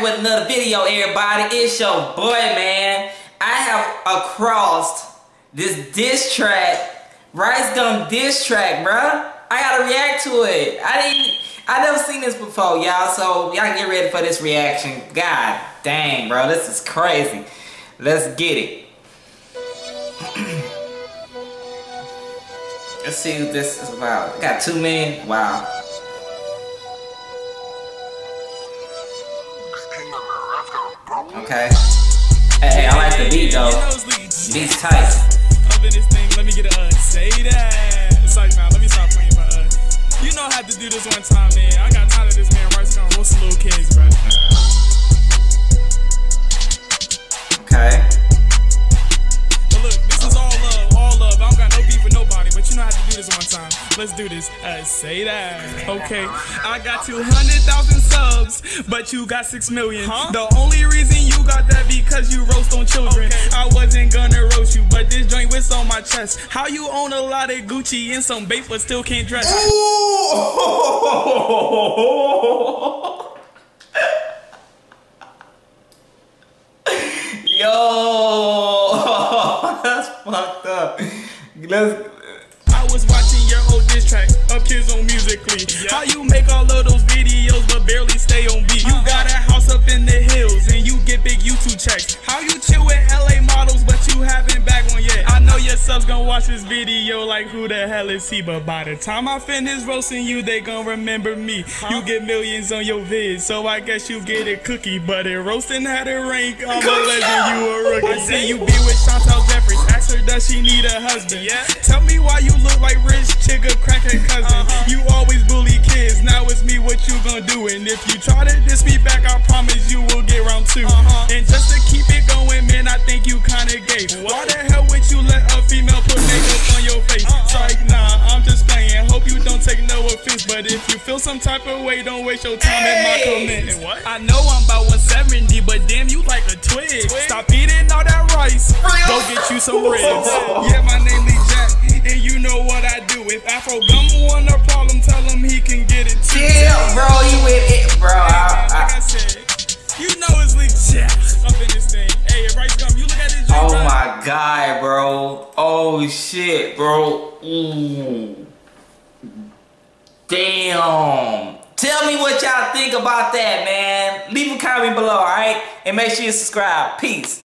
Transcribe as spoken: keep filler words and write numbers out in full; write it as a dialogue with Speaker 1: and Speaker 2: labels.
Speaker 1: back with another video, everybody. It's your boy, man. I have across this diss track, Rice Gum diss track, bruh. I gotta react to it. I didn't, I never seen this before, y'all. So y'all get ready for this reaction. God dang, bro, this is crazy. Let's get it. Let's see what this is about. Got two men. Wow. Okay. Hey, hey, I like the beat though. Beat's tight.
Speaker 2: Up in this thing, let me get a uh, say that. It's like, nah, let me stop playing, but uh, you know I had to do this one time, man. I got tired of this man Rice Gum roasting little kids, bro.
Speaker 1: Okay.
Speaker 2: But look, this is all love, all love. I don't got no beef with nobody, but you know I had to do this one time. Let's do this. Uh, say that. Okay. I got two hundred thousand subs, but you got six million. Huh? The only reason you got that because you roast on children. Okay. I wasn't gonna roast you, but this joint was on my chest. How you own a lot of Gucci and some bait, but still can't dress?
Speaker 1: Ooh. Yo, that's fucked up. Let's.
Speaker 2: I was watching your old diss tracks, up kids on Musically. Yeah. How you make all of those videos but barely stay on beat? You got a house up in the hills and you get big YouTube checks. How you chill with L A models but you haven't bagged one yet? I know your subs gonna watch this video like who the hell is he? But by the time I finish roasting you, they gonna remember me. Huh? You get millions on your vids, so I guess you get a cookie. But if roasting had a rank, I'm a legend, you a rookie. I see you be with Chantal Jeffries. Ask her, does she need a husband? Yeah. Tell me why you look like rich chigga crackhead cousin. Uh-huh. You always bully kids, now it's me, what you gonna do? And if you try to diss me back, I promise you will get round two. Uh-huh. And just to keep it going, man, I think you kinda gay. What? Why the hell would you let a female put makeup on your face? Uh-uh. It's like, nah, I'm just playing. Hope you don't take no offense, but if you feel some type of way, don't waste your time hey. in my comments. And what? I know I'm about one seventy, but damn, you like a twig. twig? Stop eating all that rice. Go get you some ribs. Yeah, my name is Jack, and you know what I do. If Afro Gum want a problem, tell him he can get it too.
Speaker 1: Yeah, bro, you with it, bro.
Speaker 2: Hey, man,
Speaker 1: I,
Speaker 2: like I said, you know it's legit up in this thing. Hey, Rice Gum, you look at this.
Speaker 1: Oh
Speaker 2: bro.
Speaker 1: my god, bro. Oh shit, bro. Ooh. Damn. Tell me what y'all think about that, man. Leave a comment below, alright? And make sure you subscribe. Peace.